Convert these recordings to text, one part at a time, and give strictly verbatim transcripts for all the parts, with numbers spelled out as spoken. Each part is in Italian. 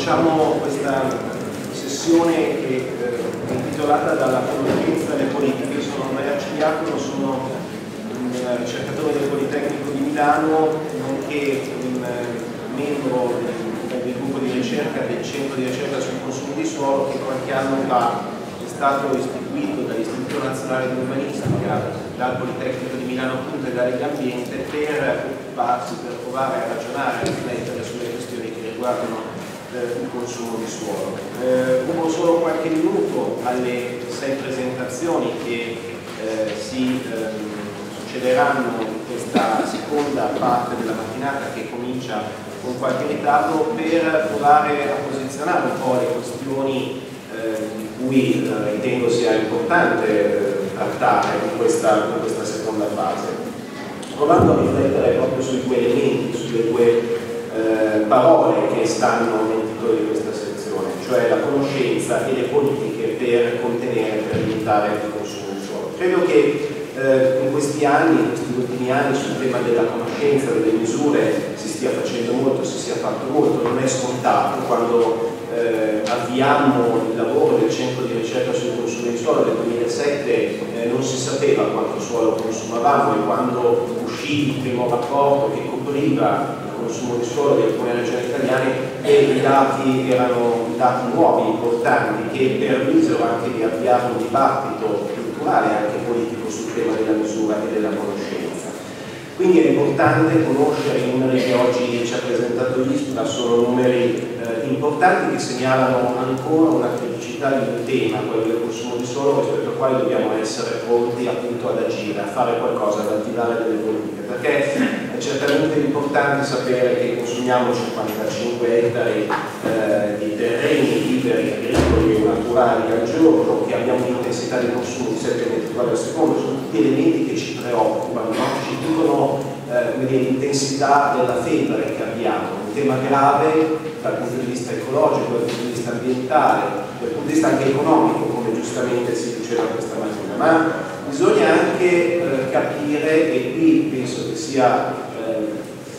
cominciamo questa sessione che eh, è intitolata Dalla conoscenza alle politiche. Io sono Maria Cigliacono, sono un ricercatore del Politecnico di Milano, nonché un membro del, del gruppo di ricerca del Centro di ricerca sui consumi di suolo, che qualche anno fa è stato istituito dall'Istituto Nazionale di Urbanistica, dal Politecnico di Milano appunto e da Lega Ambiente, per occuparsi, per provare a ragionare, a riflettere sulle questioni che riguardano eh, il consumo di suolo. Eh, rubo solo qualche minuto alle sei presentazioni che eh, si eh, succederanno in questa seconda parte della mattinata, che comincia con qualche ritardo, per provare a posizionare un po' le questioni eh, di cui eh, ritengo sia importante eh, trattare in questa, in questa seconda fase, provando a riflettere proprio sui due elementi, sulle due eh, parole che stanno nel titolo di questa sezione, cioè la conoscenza e le politiche per contenere, per limitare il consumo di suolo. Credo che eh, in questi anni, in questi ultimi anni, sul tema della conoscenza, delle misure, si stia facendo molto, si sia fatto molto. Non è scontato. Quando eh, avviammo il lavoro del Centro di ricerca sui consumi di suolo nel duemilasette eh, non si sapeva quanto suolo consumavamo, e quando uscì il primo rapporto che copriva il consumo di suolo di alcune regioni italiane, e i dati erano dati nuovi, importanti, che permisero anche di avviare un dibattito culturale e anche politico sul tema della misura e della conoscenza. Quindi è importante conoscere i numeri che oggi ci ha presentato l'ISPRA, sono numeri eh, importanti che segnalano ancora una criticità di un tema, quello del consumo di suolo, rispetto al quale dobbiamo essere pronti appunto ad agire, a fare qualcosa, ad attivare delle politiche, perché è certamente importante sapere che consumiamo cinquantacinque ettari eh, di terreni liberi, agricoli o naturali al giorno, che abbiamo un'intensità di consumo di sette metri quadri al secondo. Sono tutti elementi che ci preoccupano, no? Ci dicono eh, l'intensità della febbre che abbiamo, un tema grave dal punto di vista ecologico, dal punto di vista ambientale, dal punto di vista anche economico, come giustamente si diceva questa mattina, ma bisogna anche eh, capire, e qui penso che sia eh,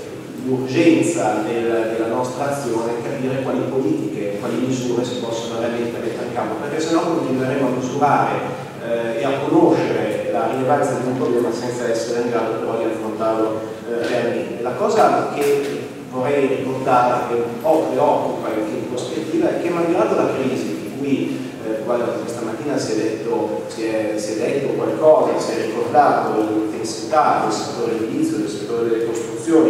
l'urgenza del, della nostra azione, capire quali politiche, quali misure si possono realmente mettere in campo, perché sennò continueremo a misurare eh, e a conoscere la rilevanza di un problema senza essere in grado però di affrontarlo eh, realmente. La cosa che vorrei ricordare, che un po' preoccupa anche in prospettiva, è che malgrado la crisi di cui eh, questa mattina si è, detto, si, è, si è detto qualcosa, si è ricordato l'intensità del settore edilizio, del settore delle costruzioni,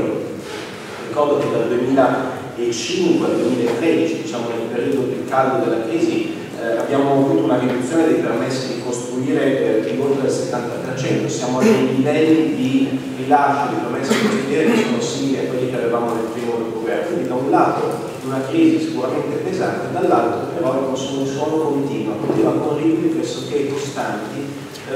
ricordo che dal duemilacinque al duemilatredici, diciamo nel periodo più caldo della crisi, eh, abbiamo avuto una riduzione dei permessi di costruire eh, di oltre il settanta per cento, siamo a dei livelli di rilascio di permessi di costruire che sono simili a quelli che avevamo nel primo dopoguerra. Quindi da un lato una crisi sicuramente pesante, dall'altro però il consumo di suolo continua, continua con ritmi pressoché costanti,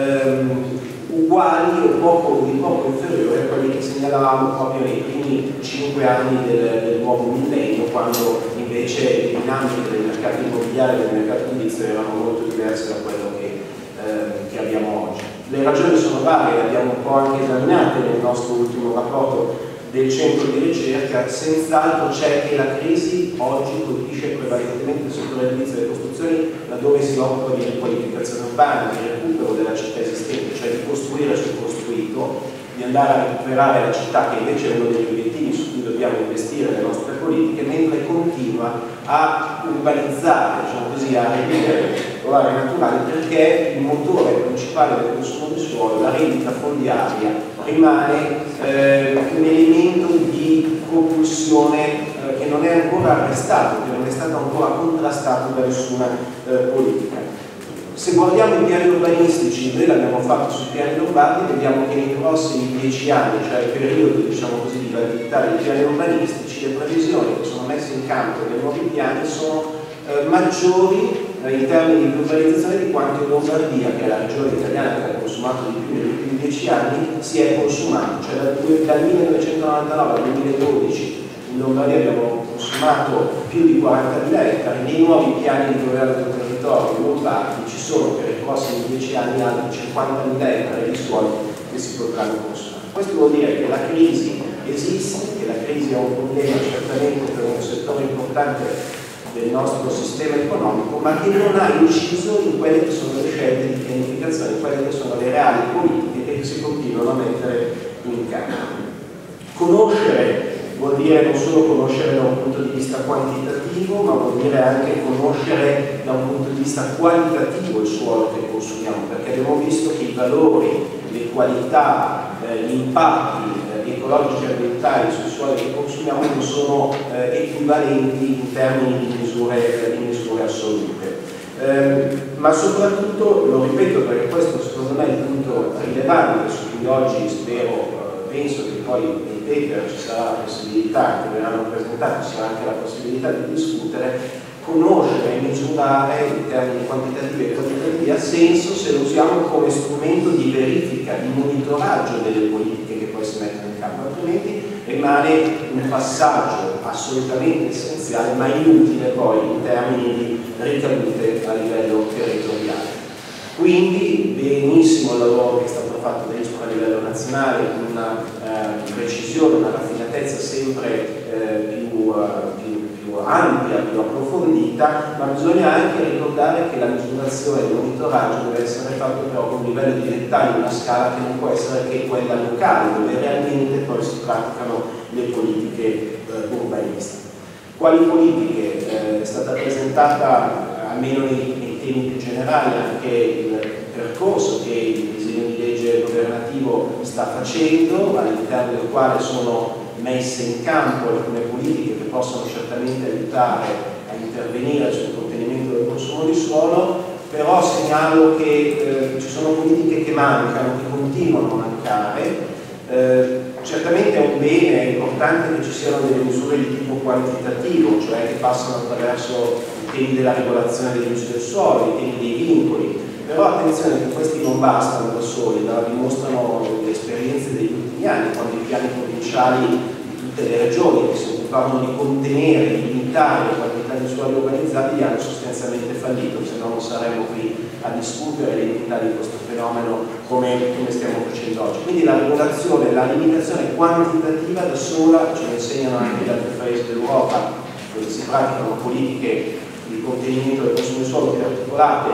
ehm, uguali o poco, di poco inferiori a quelli che segnalavamo proprio nei primi cinque anni del, del nuovo millennio, quando invece le dinamiche del mercato immobiliare e del mercato edilizio erano molto diverse da quello che, eh, che abbiamo oggi. Le ragioni sono varie, le abbiamo un po' anche esaminate nel nostro ultimo rapporto del centro di ricerca. Senz'altro c'è che la crisi oggi colpisce prevalentemente il settore edilizio delle costruzioni, laddove si occupa di riqualificazione urbana, di recupero della città esistente, cioè di costruire sul costruito, di andare a recuperare la città, che invece è uno degli obiettivi su cui dobbiamo investire le nostre politiche, mentre continua a urbanizzare, diciamo così, a rivivere aree naturali, perché il motore principale del consumo di suolo, la rendita fondiaria, rimane eh, un elemento di propulsione eh, che non è ancora arrestato, che non è stato ancora contrastato da nessuna eh, politica. Se guardiamo i piani urbanistici, noi l'abbiamo fatto sui piani lombardi, vediamo che nei prossimi dieci anni, cioè il periodo, diciamo così, di validità dei piani urbanistici, le previsioni che sono messe in campo nei nuovi piani sono eh, maggiori eh, in termini di urbanizzazione di quanto in Lombardia, che è la regione italiana che ha consumato di più negli ultimi dieci anni, si è consumato. Cioè dal, dal millenovecentonovantanove al duemiladodici in Lombardia abbiamo consumato più di quarantamila ettari. Nei nuovi piani di governo del territorio lombardi ci sono per i prossimi dieci anni altri cinquantamila ettari di suolo che si potranno consumare. Questo vuol dire che la crisi esiste, che la crisi è un problema certamente per un settore importante del nostro sistema economico, ma che non ha inciso in quelle che sono le scelte di pianificazione, in quelle che sono le reali politiche che si continuano a mettere in campo. Conoscere vuol dire non solo conoscere da un punto di vista quantitativo, ma vuol dire anche conoscere da un punto di vista qualitativo il suolo che consumiamo, perché abbiamo visto che i valori, le qualità, eh, gli impatti eh, ecologici e ambientali sui suoli che consumiamo non sono eh, equivalenti in termini di misure, di misure assolute. Eh, ma soprattutto, lo ripeto perché questo secondo me è il punto rilevante su cui oggi spero, penso che poi nei paper ci sarà la possibilità, che verranno presentati, ci sarà anche la possibilità di discutere, conoscere e misurare in termini quantitativi e qualitativi ha senso se lo usiamo come strumento di verifica, di monitoraggio delle politiche che poi si mettono in campo, altrimenti rimane un passaggio assolutamente essenziale ma inutile poi in termini di ricadute a livello territoriale. Quindi benissimo il lavoro che è stato fatto da ISPRA a livello nazionale con una eh, precisione, una raffinatezza sempre eh, più, uh, più, più ampia, più approfondita, ma bisogna anche ricordare che la misurazione e il monitoraggio deve essere fatto però con un livello di dettaglio, una scala che non può essere che quella locale, dove realmente poi si praticano le politiche eh, urbanistiche. Quali politiche? Eh, è stata presentata, eh, almeno nei, nei temi più generali, anche il percorso che il disegno di legge governativo sta facendo, all'interno del quale sono messe in campo alcune politiche che possono certamente aiutare a intervenire sul contenimento del consumo di suolo, però segnalo che eh, ci sono politiche che mancano, che continuano a mancare. Eh, certamente è un bene, è importante che ci siano delle misure di tipo quantitativo, cioè che passano attraverso i temi della regolazione degli usi del suolo, i temi dei vincoli, però attenzione che questi non bastano da soli, la dimostrano le esperienze degli ultimi anni, quando i piani provinciali di tutte le regioni che si occupavano di contenere, di limitare la quantità di suoli urbanizzati hanno sostanzialmente fallito, se no non saremmo qui a discutere l'entità di questo fenomeno come, come stiamo facendo oggi. Quindi la regolazione, la limitazione quantitativa da sola, ce lo insegnano anche gli altri paesi d'Europa, dove si praticano politiche di contenimento del consumo di suolo più articolate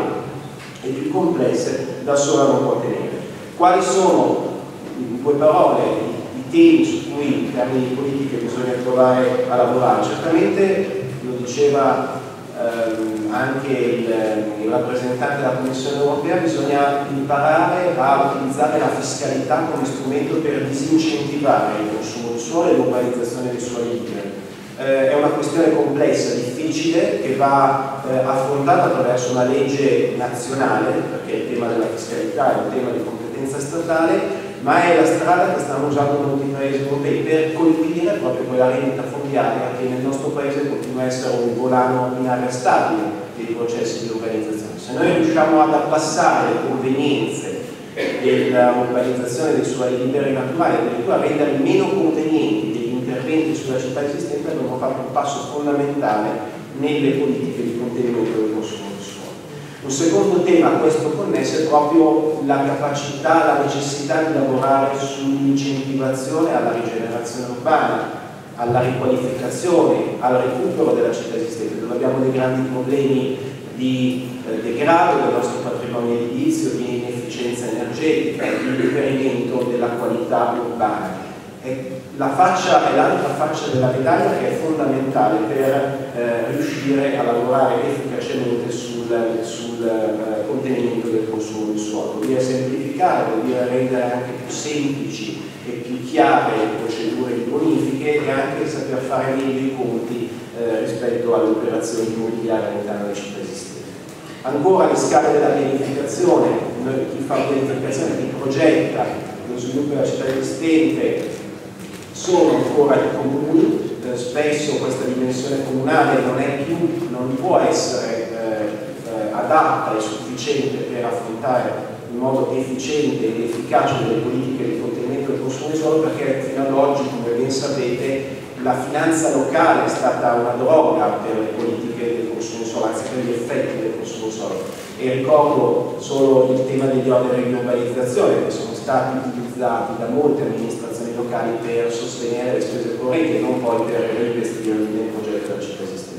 e più complesse, da sola non può tenere. Quali sono, in due parole, i, i temi su cui in termini di politiche bisogna provare a lavorare? Certamente, lo diceva ehm, anche il, il rappresentante della Commissione europea, bisogna imparare a utilizzare la fiscalità come strumento per disincentivare il consumo di suolo e l'urbanizzazione dei suoli liberi. Eh, è una questione complessa, difficile, che va eh, affrontata attraverso una legge nazionale, perché il tema della fiscalità è un tema di competenza statale, ma è la strada che stanno usando molti paesi europei per colpire proprio quella rendita fondiaria che nel nostro paese continua a essere un volano inarrestabile dei processi di urbanizzazione. Se noi riusciamo ad abbassare le convenienze dell'urbanizzazione dei suoli liberi naturali, addirittura a renderli meno convenienti degli interventi sulla città esistente, abbiamo fatto un passo fondamentale nelle politiche di contenimento del consumo di suolo. Un secondo tema a questo connesso è proprio la capacità, la necessità di lavorare sull'incentivazione alla rigenerazione urbana, alla riqualificazione, al recupero della città esistente, dove abbiamo dei grandi problemi di eh, degrado del nostro patrimonio edilizio, di inefficienza energetica, di deperimento della qualità urbana. È la faccia è l'altra faccia della medaglia che è fondamentale per eh, riuscire a lavorare efficacemente sul, sul eh, contenimento del consumo di suolo. Vuol dire semplificare, vuol dire rendere anche più semplici e più chiare le procedure di bonifiche e anche saper fare meglio i conti eh, rispetto alle operazioni immobiliari all'interno delle città esistenti. Ancora le scale della pianificazione, chi fa pianificazione, chi progetta lo sviluppo della città esistente sono ancora i comuni, eh, spesso questa dimensione comunale non è più, non può essere eh, eh, adatta e sufficiente per affrontare in modo efficiente ed efficace delle politiche di contenimento del consumo di suolo, perché fino ad oggi, come ben sapete, la finanza locale è stata una droga per le politiche del consumo di suolo, anzi per gli effetti del consumo di suolo. E ricordo solo il tema degli oneri di urbanizzazione che sono stati utilizzati da molte amministrazioni locali per sostenere le spese correnti e non poi per reinvestire nel progetto della città esistente.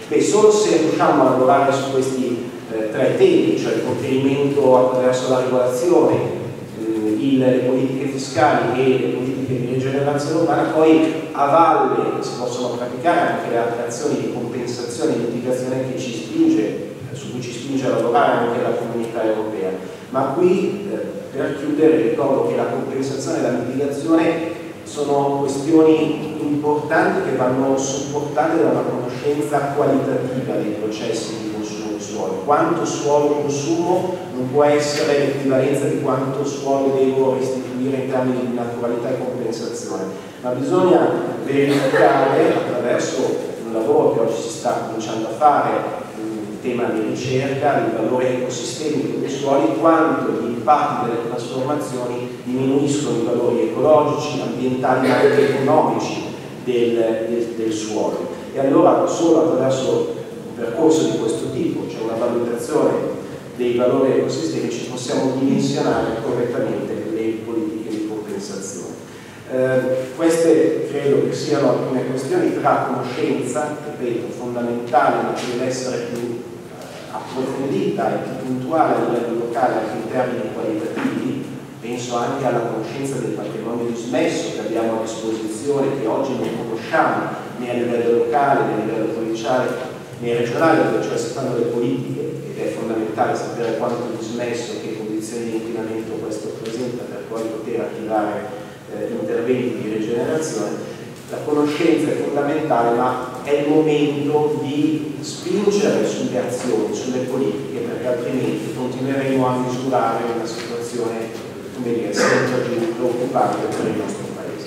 Beh, solo se riusciamo a lavorare su questi eh, tre temi, cioè il contenimento attraverso la regolazione, eh, il, le politiche fiscali e le politiche di rigenerazione urbana, poi a valle si possono praticare anche le altre azioni di compensazione e di mitigazione che ci spinge, su cui ci spinge a lavorare anche la comunità europea. Ma qui, eh, per chiudere, ricordo che la compensazione e la mitigazione sono questioni importanti che vanno supportate da una conoscenza qualitativa dei processi di consumo di suolo. Quanto suolo consumo non può essere l'equivalenza di quanto suolo devo restituire in termini di naturalità e compensazione, ma bisogna verificare attraverso un lavoro che oggi si sta cominciando a fare, tema di ricerca, il valore ecosistemico dei suoli, quanto gli impatti delle trasformazioni diminuiscono i valori ecologici, ambientali ma anche economici del, del, del suolo. E allora solo attraverso un percorso di questo tipo, cioè una valutazione dei valori ecosistemici, possiamo dimensionare correttamente le politiche di compensazione. Eh, queste credo che siano alcune questioni tra conoscenza, ripeto, fondamentale, ma che deve essere più approfondita e più puntuale a livello locale anche in termini qualitativi. Penso anche alla conoscenza del patrimonio dismesso che abbiamo a disposizione, che oggi non conosciamo né a livello locale, né a livello provinciale, né regionale, dove cioè si fanno le politiche ed è fondamentale sapere quanto dismesso e che condizioni di inquinamento questo presenta per poi poter attivare eh, interventi di rigenerazione. La conoscenza è fondamentale, ma è il momento di spingere sulle azioni, sulle politiche, perché altrimenti continueremo a misurare una situazione, come dire, sempre più preoccupante per il nostro Paese.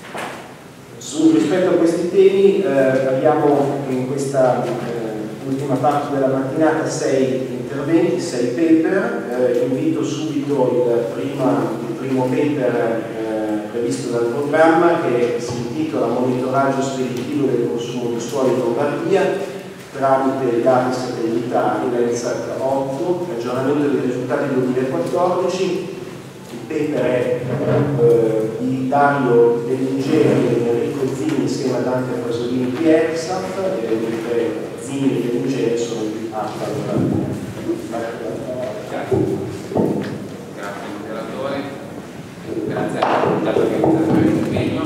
Su, rispetto a questi temi eh, abbiamo in questa eh, ultima parte della mattinata sei interventi, sei paper. Eh, invito subito il, prima, il primo paper eh, previsto dal programma, che si intitola Monitoraggio speditivo del consumo di suolo in Lombardia tramite i dati satellitari, l'ENSAT otto, aggiornamento dei risultati duemilaquattordici. Il paper è eh, di Dario Bellingeri e Enrico Zini insieme a Dante Pasolini di ERSAF, e mentre Zini e Bellingeri sono di Alta Lombardia. Grazie. Grazie moderatore. Grazie al comitato che ha invitato l'intervegno.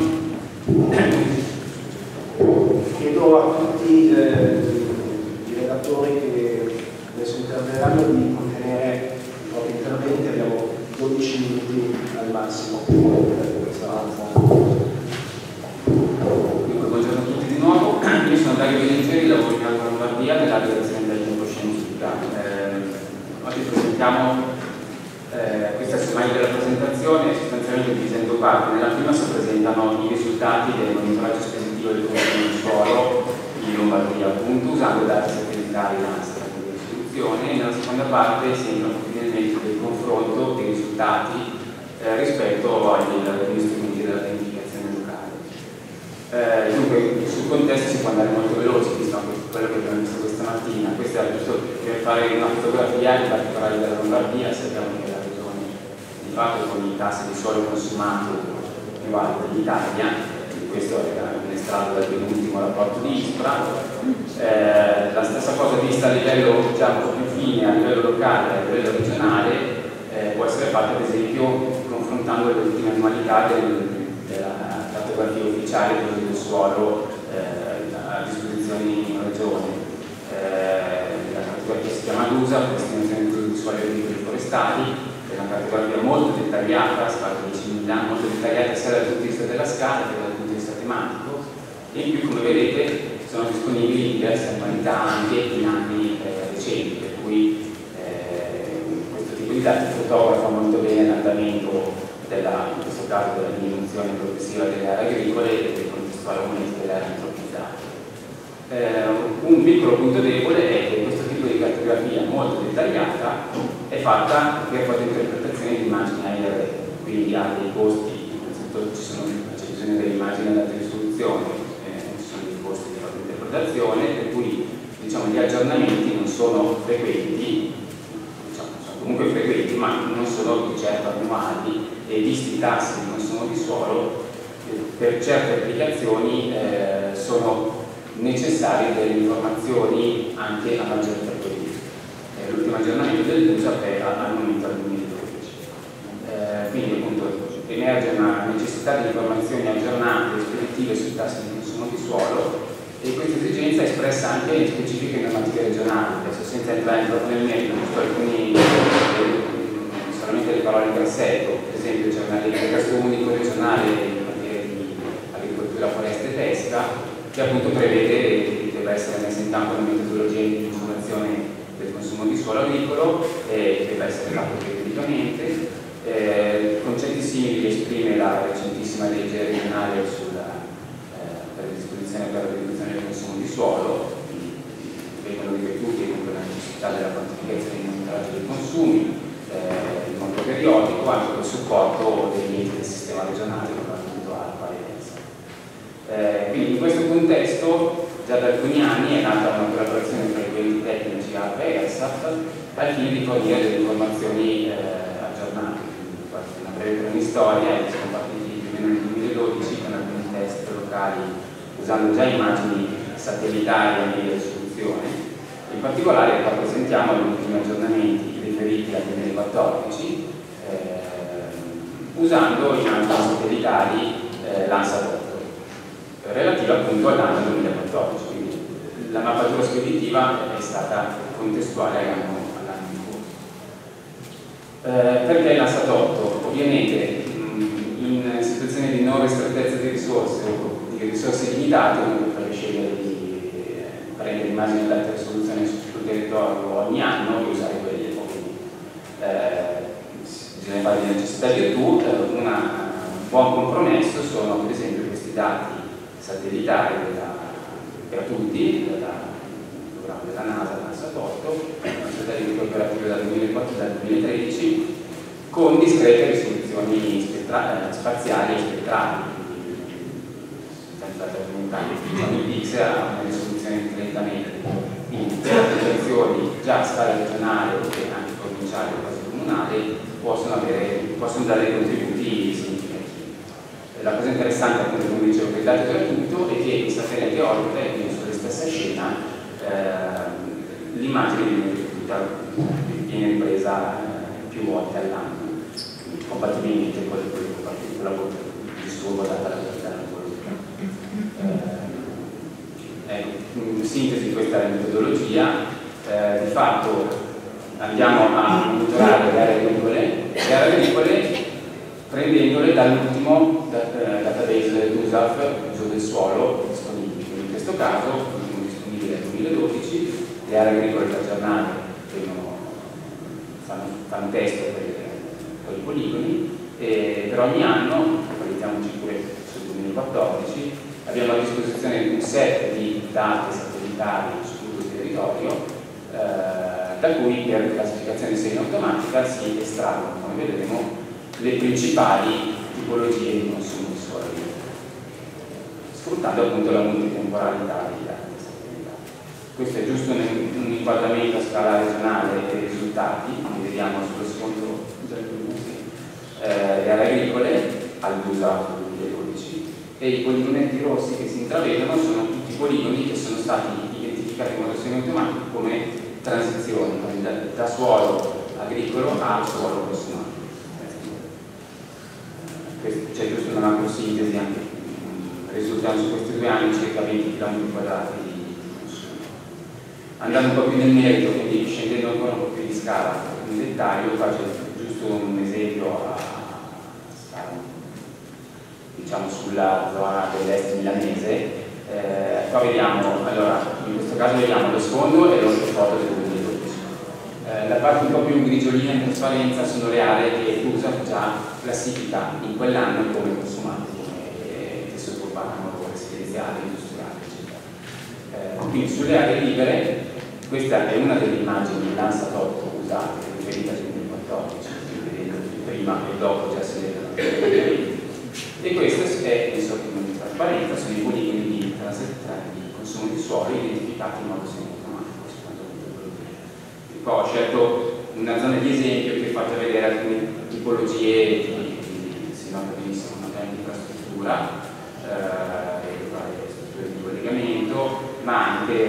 Chiedo a tutti eh, i relatori che adesso interverranno di contenere i propri interventi, abbiamo dodici minuti al massimo per questa avanzata. Buongiorno a tutti di nuovo, io sono Dario Bellingeri, lavoro in Alta Lombardia nella direzione del tempo scientifica. Eh, oggi presentiamo Eh, questa slide della presentazione sostanzialmente divisa in due parti. Nella prima si presentano i risultati del monitoraggio speditivo del consumo di suolo in Lombardia, appunto, usando dati satellitari Nasdaq di istituzione, e nella seconda parte si entra finalmente del confronto dei risultati eh, rispetto agli strumenti della pianificazione locale. Eh, dunque, sul contesto si può andare molto veloci, visto anche quello che abbiamo visto questa mattina. Questo è giusto per fare una fotografia in particolare della Lombardia. Sappiamo che di fatto con i tassi di suolo consumato più alti d'Italia, questo era estratto dal penultimo rapporto di ISPRA. Eh, la stessa cosa vista a livello, diciamo, più fine, a livello locale e a livello regionale, eh, può essere fatta ad esempio confrontando le ultime annualità del, della cartografia ufficiale del suolo eh, a disposizione in regione. Eh, la cartografia si chiama LUSA, destinazione di suoli agricoli e forestali. È una cartografia molto dettagliata, si parla di diecimila, molto dettagliata sia dal punto di vista della scala che dal punto di vista tematico, e in più, come vedete, sono disponibili in diverse annualità anche in anni eh, recenti, per cui eh, questo tipo di dati fotografa molto bene l'andamento della, in questo caso della diminuzione progressiva delle aree agricole e del contestuale aumento delle aree antropizzate. Eh, un piccolo punto debole è che questo tipo di cartografia molto dettagliata è fatta per fare interpretazione di immagini A R, quindi ha dei costi, innanzitutto ci sono, c'è bisogno delle immagini ad alta risoluzione, eh, ci sono dei costi di fare interpretazione, per cui diciamo, gli aggiornamenti non sono frequenti, diciamo, sono comunque frequenti, ma non sono di certo annuali, e visti i tassi di consumo di suolo, eh, per certe applicazioni eh, sono necessarie delle informazioni anche a maggior frequenza. Eh, L'ultimo aggiornamento del D U S A è al momento al duemiladodici. Eh, quindi appunto emerge una necessità di informazioni aggiornate e speditive sui tassi di consumo di suolo, e questa esigenza è espressa anche in specifiche normative regionali. Adesso, senza entrare proprio nel merito, giusto alcuni, eh, solamente le parole in grassetto. Per esempio c'è il testo unico regionale in materia di agricoltura, foresta e pesca, che appunto prevede che debba essere messa in campo una metodologia di misurazione del consumo di suolo agricolo, e debba essere fatto periodicamente. Eh, concetti simili li esprime la recentissima legge regionale sulla, eh, per le disposizioni per la riduzione del consumo di suolo. Vengono ripetuti comunque la necessità della quantificazione e monitoraggio dei consumi eh, in modo periodico, anche col supporto degli enti del sistema regionale, come appunto ARPA e ENSA. Eh, quindi in questo contesto già da alcuni anni è nata una collaborazione tra i due enti tecnici ARPA e ERSAF al fine di fornire delle informazioni eh, aggiornate. Una breve cronistoria: siamo partiti più o meno nel duemiladodici con alcuni test locali usando già immagini satellitari a media risoluzione. In particolare qua presentiamo gli ultimi aggiornamenti riferiti al duemilaquattordici eh, usando immagini satellitari eh, Landsat otto relativa appunto all'anno duemilaquattordici, quindi la mappatura speditiva è stata contestuale all'anno Eh, perché Landsat otto? Ovviamente mh, in situazioni di non ristrettezza di risorse o di risorse limitate uno potrebbe scegliere di eh, prendere immagini ad alta risoluzione sul territorio ogni anno e usare quelle. Quindi eh, bisogna fare di necessità e virtù. Eh, una, un buon compromesso sono per esempio questi dati satellitari della, per tutti della, della NASA, Landsat otto, una satellite operativo dal duemilatredici, con discrete risoluzioni spaziali e spettrali, senza aumentare i pixel a una risoluzione di trenta metri. Quindi per applicazioni già a scala regionale e anche provinciale o quasi comunale possono, avere, possono dare contributi significativi. La cosa interessante, appunto, come dicevo, che il dato gratuito è che il satellite orbita e quindi sulla stessa scena Eh, l'immagine viene ripetuta, viene ripresa eh, più volte all'anno, compatibilmente con la disturbo data la metodologia. Eh, in sintesi di questa metodologia, eh, di fatto andiamo a monitorare le aree agricole, le aree agricole prendendole dall'ultimo database D U S A F, uso del suolo disponibile. In questo caso del duemiladodici, le aree agricole da aggiornare fanno, fanno test per i poligoni, e per ogni anno, focalizziamoci pure sul duemilaquattordici, abbiamo a disposizione un set di dati satellitari su tutto il territorio, eh, da cui per classificazione semi-automatica si estraggono, come vedremo, le principali tipologie di consumo di suolo, sfruttando appunto la multitemporalità dei dati. Questo è giusto un inquadramento a scala regionale dei risultati, quindi vediamo sullo sfondo eh, le aree agricole al D U S A duemiladodici, e i poligonetti rossi che si intravedono sono tutti i poligoni che sono stati identificati in modo semi-automatico come transizioni, quindi da, da suolo agricolo a suolo consumato. C'è giusto una macro sintesi, anche risultano su questi due anni circa venti chilometri quadrati. Andando un po' più nel merito, quindi scendendo ancora un po' più di scala in dettaglio, faccio giusto un esempio a scala, diciamo, sulla zona dell'est milanese. Eh, qua vediamo, allora, in questo caso vediamo lo sfondo e l'ortofoto del duemiladodici. Eh, la parte un po' più grigiolina in trasparenza sono le aree che D U S A già classifica in quell'anno come consumate, come tessuto urbano, residenziale, industriale, eccetera. Eh, quindi sulle aree libere, questa è una delle immagini Landsat otto usate, riferita al duemilaquattordici, vedendo prima e dopo già si vedono e questo è in sotto di trasparenza, sono i poligoni di, di consumo di suolo identificati in modo semi-automatico. Qua ho scelto una zona di esempio che fa vedere alcune tipologie, di, si nota benissimo una grande infrastruttura, eh, strutture di collegamento,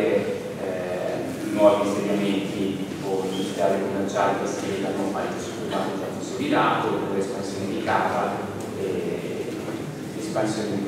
eh, nuovi insediamenti tipo industriali e commerciali che si legano al tessuto urbano già consolidato, oppure espansione di cava e espansione di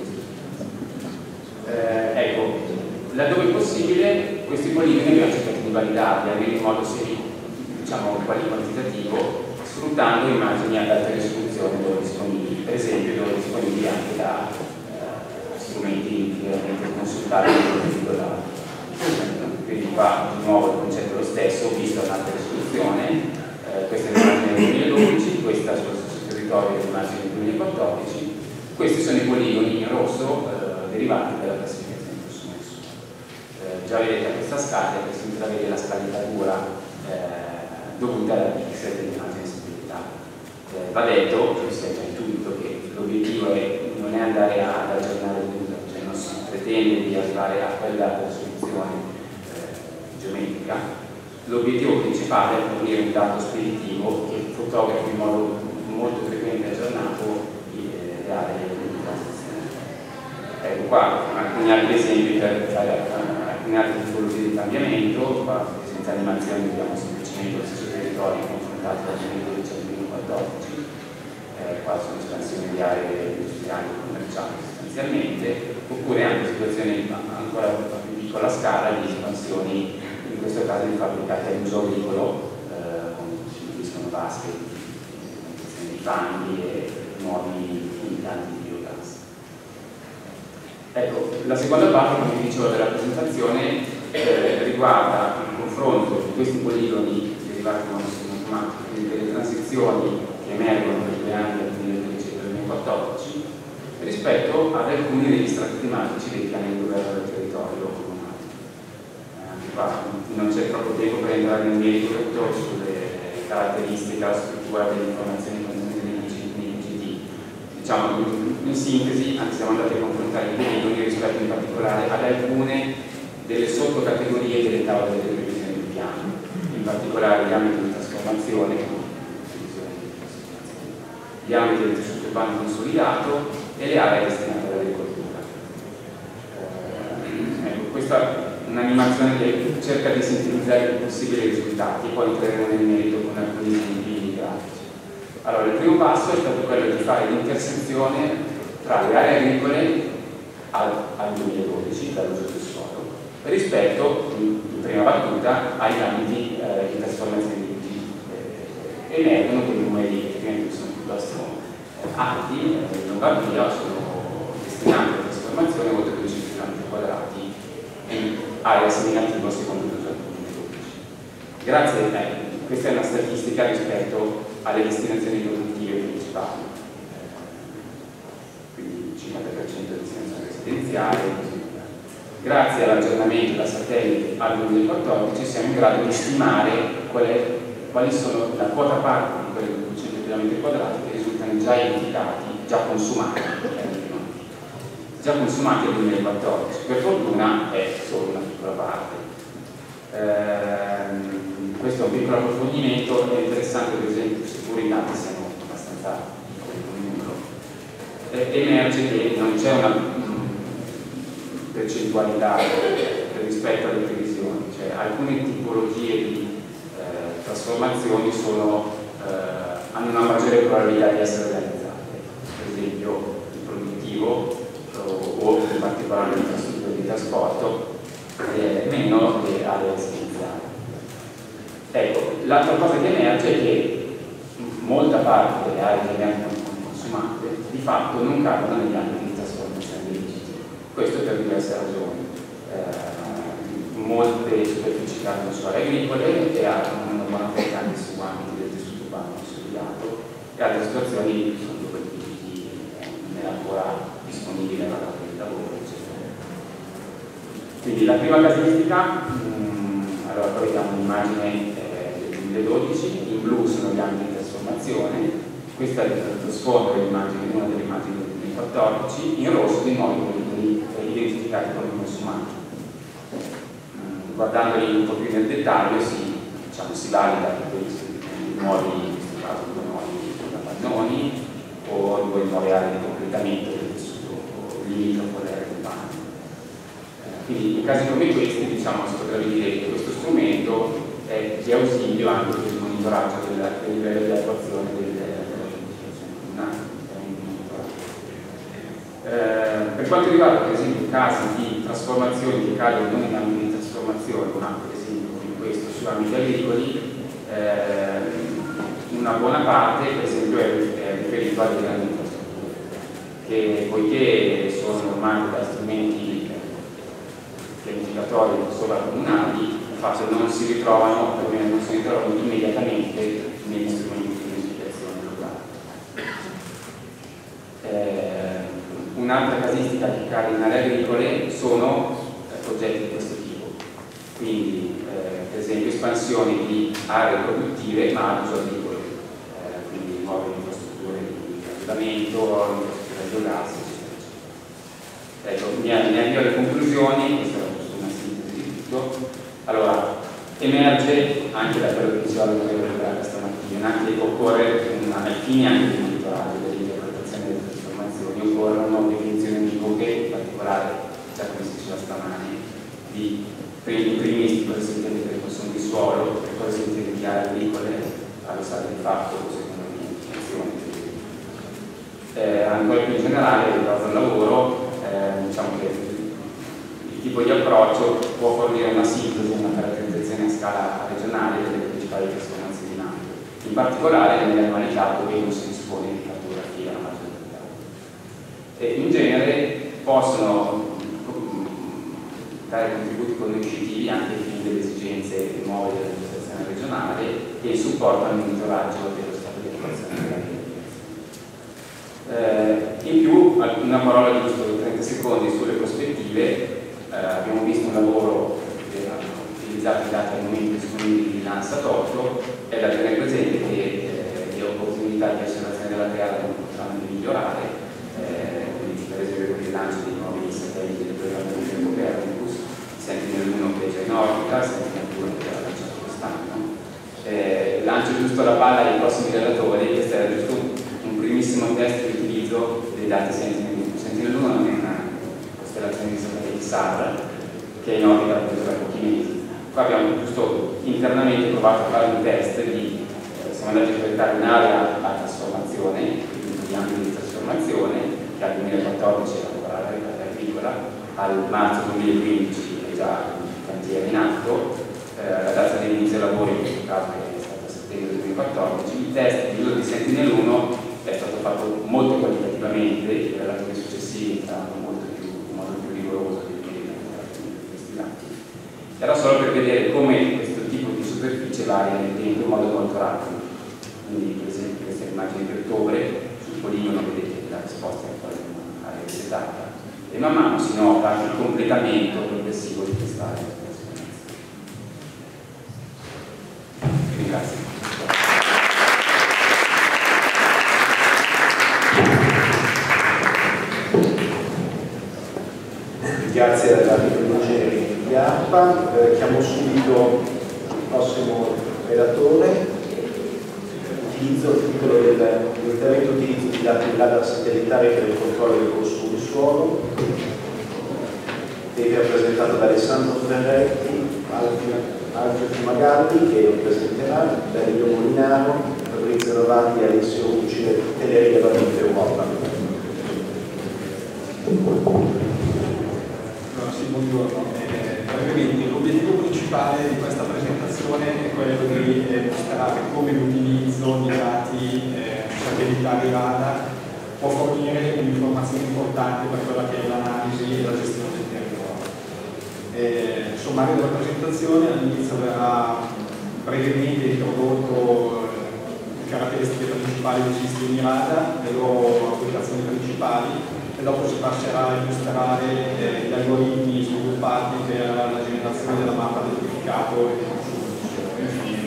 eh, ecco, laddove possibile questi poligoni abbiamo cercato di validarli almeno in modo serio, diciamo quantitativo, sfruttando immagini ad alta risoluzione dove disponibili, per esempio dove disponibili anche da eh, strumenti veramente consultabili da quindi qua di nuovo il concetto è lo stesso, visto ad alta risoluzione, eh, questa è l'immagine del duemiladodici, questa sullo stesso territorio è l'immagine del duemilaquattordici, questi sono i poligoni in rosso eh, derivanti dalla classificazione di consumo. Eh, già vedete a questa scala che si intravede la scalettatura eh, dovuta alla pixel dell'immagine stabilità. Eh, va detto, che si è già intuito, che l'obiettivo non è andare ad aggiornare il user, cioè non si pretende di arrivare a quella risoluzione geometrica. L'obiettivo principale è fornire un dato speditivo che fotografi in modo molto frequente e aggiornato le aree di transizione. Ecco qua alcuni altri esempi per fare alcune altre tipologie di cambiamento. Qua senza animazione vediamo semplicemente lo stesso territorio confrontato dal duemiladodici al duemilaquattordici. Eh, qua sono espansioni di aree industriali e commerciali sostanzialmente, oppure anche situazioni ancora più piccola scala di espansioni, in questo caso di fabbricati ad uso agricolo, eh, con sono vasche di fanghi e nuovi impianti di biogas. Ecco, la seconda parte, come dicevo, della presentazione eh, riguarda il confronto di questi poligoni derivati da un sistema automatico, quindi delle transizioni che emergono nei due anni del duemiladodici e duemilaquattordici rispetto ad alcuni degli strati tematici dei piani di governo del territorio. Non c'è troppo tempo per entrare nel merito sulle caratteristiche, la struttura delle informazioni contenute nei P G T. Diciamo, in sintesi, anzi siamo andati a confrontare i poligoni rispetto in particolare ad alcune delle sottocategorie delle tavole delle previsioni del piano, in particolare gli ambiti di trasformazione, gli ambiti del tessuto urbano consolidato e le aree destinate all'agricoltura. Eh, ecco, questa un'animazione che cerca di sintetizzare il più possibile i risultati, poi entreremo nel merito con alcuni esempi grafici. Allora, il primo passo è stato quello di fare l'intersezione tra le aree agricole al, al duemiladodici, dall'uso del suolo, rispetto, in, in prima battuta, agli ambiti eh, di trasformazione di eh, emergono dei numeri che sono piuttosto eh, alti, eh, in Lombardia sono destinati alla trasformazione oltre duecento chilometri quadrati in area seminativa secondo l'uso del duemiladodici. Grazie a te, questa è una statistica rispetto alle destinazioni produttive principali, quindi il cinquanta per cento di destinazione residenziale e così via. Grazie all'aggiornamento da satellite al duemilaquattordici siamo in grado di stimare qual è, quali sono la quota parte di quei duecento chilometri quadrati che risultano già identificati, già consumati. già consumati nel duemilaquattordici, per fortuna è solo una piccola parte. Ehm, questo è un piccolo approfondimento, è interessante per esempio, seppur i dati siano abbastanza piccoli come numero, eh, emerge che non c'è una mh, percentualità rispetto alle previsioni, cioè alcune tipologie di eh, trasformazioni sono, eh, hanno una maggiore probabilità di essere realizzate, per esempio il produttivo o in particolare l'infrastruttura di trasporto, eh, meno le aree residenziali. Ecco, l'altra cosa che emerge è che molta parte delle aree che vengono consumate di fatto non cadono negli ambiti di trasformazione dei P G T. Questo per diverse ragioni. Eh, molte superfici cadono su aree agricole e hanno una buona fetta anche su ambiti del tessuto urbano consolidato, e altre situazioni sono dove il P G T non è ancora disponibile alla data di lavoro, eccetera. Quindi la prima casistica, mh, allora poi vediamo un'immagine eh, del duemiladodici, in blu sono gli ambiti di trasformazione, questa è lo sfondo dell'immagine, una delle immagini del duemilaquattordici, in rosso di nuovo i poligoni identificati come consumati. Mh, guardandoli un po' più nel dettaglio si, diciamo, si valida che questi nuovi, in questo caso due nuovi abbandoni o due nuove aree di completamento limitrofo alle urbane. Eh, Quindi in casi come questi, diciamo, si potrebbe dire che questo strumento è di ausilio anche per il monitoraggio del livello di attuazione della pianificazione comunale. Eh, per quanto riguarda per esempio casi di trasformazioni che cadono non in ambito di trasformazione, ma per esempio come questo su ambiti agricoli, eh, una buona parte per esempio è, è riferito alle grandi infrastrutture, che poiché sono normate da strumenti pianificatori sovracomunali, infatti non si ritrovano, o almeno non si ritrovano immediatamente negli strumenti di pianificazione locale. Eh, Un'altra casistica che cade in aree agricole sono eh, progetti di questo tipo, quindi eh, per esempio espansioni di aree produttive ma ad uso agricolo, eh, quindi nuove infrastrutture di riscaldamento, infrastrutture di biogas, eccetera, eccetera. Ecco, mi avvio alle conclusioni, questa era giusto una sintesi di tutto. Allora, emerge anche da quello che diceva l'onorevole Braga stamattina che occorre, una, ai fini anche di monitoraggio dell'interpretazione delle trasformazioni, occorrono definizioni univoche, in particolare, già come si diceva stamani, di in primis cosa si intende per il consumo di suolo, per cosa si intende di aree agricole, allo stato di fatto, secondo la mia definizione. Eh, ancora più in generale, riguardo al lavoro, eh, diciamo che il tipo di approccio può fornire una sintesi, una caratterizzazione a scala regionale delle principali trasformazioni in atto, in particolare nelle annualità dove non si dispone di cartografia maggioritaria. E in genere possono dare contributi conoscitivi anche ai fini delle esigenze nuove dell'amministrazione regionale e in supporto al monitoraggio dello stato di attuazione della pianificazione. Eh, in più, una parola giusto di trenta secondi sulle prospettive. Eh, abbiamo visto un lavoro che ha utilizzato i dati al momento disponibili di Lanza Toto, è da tenere presente che eh, le opportunità di osservazione della Terra non potranno migliorare, eh, quindi per esempio il rilancio dei nuovi satelliti del programma di Copernicus, Sentinel uno che è già in orbita, Sentinel due che era lanciato quest'anno. Eh, lancio giusto la palla ai prossimi relatori, questo era giusto un primissimo test di utilizzo dei dati Sentinel uno. Sentinel uno non è una costellazione di satelliti S A R che è in orbita per pochi mesi. Qua abbiamo giusto internamente provato a fare un test di, eh, siamo andati a proiettare un'area a trasformazione, quindi di ambito di trasformazione, che al duemilaquattordici era ancora l'area agricola, al marzo duemilaquindici è già un cantiere in atto, eh, la data di inizio dei lavori in questo caso è stata a settembre duemilaquattordici. Il test di uso di Sentinel uno è stato fatto molto qualitativamente, i relatori successivi saranno molto più, in modo più rigoroso di questi dati. Era solo per vedere come questo tipo di superficie varia nel tempo in modo molto rapido. Quindi per esempio questa è l'immagine di ottobre, sul poligono vedete che la risposta è quella di un'area resetata e man mano si nota il completamento progressivo di quest'area. Grazie. Grazie alla riproduzione di ARPA. Eh, chiamo subito il prossimo relatore. Utilizzo il titolo dell'intervento utilizzo di dati di radar satellitare per il controllo del consumo di suolo, che è rappresentato da Alessandro Ferretti, Alfio Fumagalli che lo presenterà, Dario Molinaro, Fabrizio Novatti, Alessio Ucci e Teleria Valente Europa. Buongiorno, eh, brevemente l'obiettivo principale di questa presentazione è quello di eh, mostrare come l'utilizzo di dati eh, satellitari radar può fornire un'informazione importante per quella che è l'analisi e la gestione del territorio. Eh, il sommario della presentazione all'inizio verrà brevemente introdotto le caratteristiche principali dei sistemi radar, le loro applicazioni principali, e dopo si passerà a illustrare eh, gli algoritmi sviluppati per la generazione della mappa del trafficato e del consumo di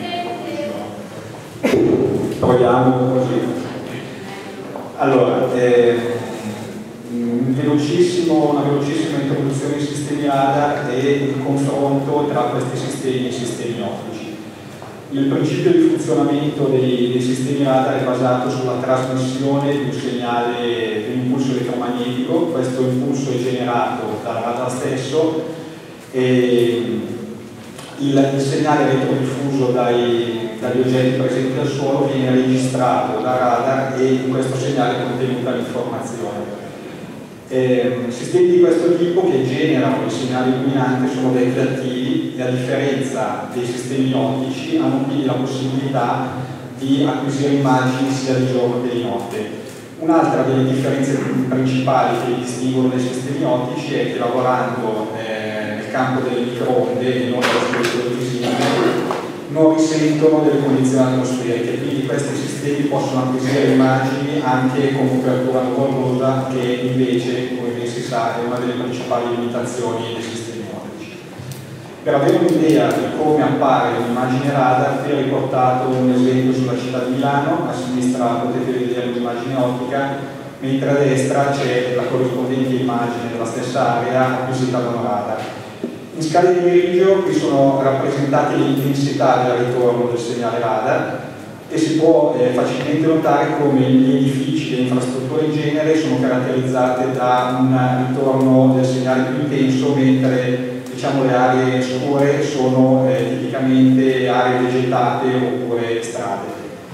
suolo. Proviamo così. Allora, eh, velocissimo, una velocissima introduzione ai sistemi radar e il confronto tra questi sistemi e sistemi ottici. Il principio di funzionamento dei, dei sistemi radar è basato sulla trasmissione di un segnale, di un impulso elettromagnetico. Questo impulso è generato dal radar stesso E il, il segnale retrodiffuso dai, dagli oggetti presenti al suolo viene registrato da radar e in questo segnale è contenuta l'informazione. Eh, sistemi di questo tipo che generano i segnali illuminanti sono dei attivi e a differenza dei sistemi ottici hanno quindi la possibilità di acquisire immagini sia di giorno che di notte. Un'altra delle differenze principali che li distinguono dai sistemi ottici è che lavorando eh, nel campo delle microonde e non dello spettro visibile non risentono delle condizioni atmosferiche, quindi questi sistemi possono acquisire immagini anche con copertura nuvolosa, che invece, come ben si sa, è una delle principali limitazioni dei sistemi ottici. Per avere un'idea di come appare un'immagine radar, vi ho riportato un esempio sulla città di Milano. A sinistra potete vedere un'immagine ottica, mentre a destra c'è la corrispondente immagine della stessa area acquisita da un radar. In scala di grigio qui sono rappresentate le intensità del ritorno del segnale radar e si può eh, facilmente notare come gli edifici e le infrastrutture in genere sono caratterizzate da un ritorno del segnale più intenso, mentre diciamo, le aree scure sono eh, tipicamente aree vegetate oppure strade.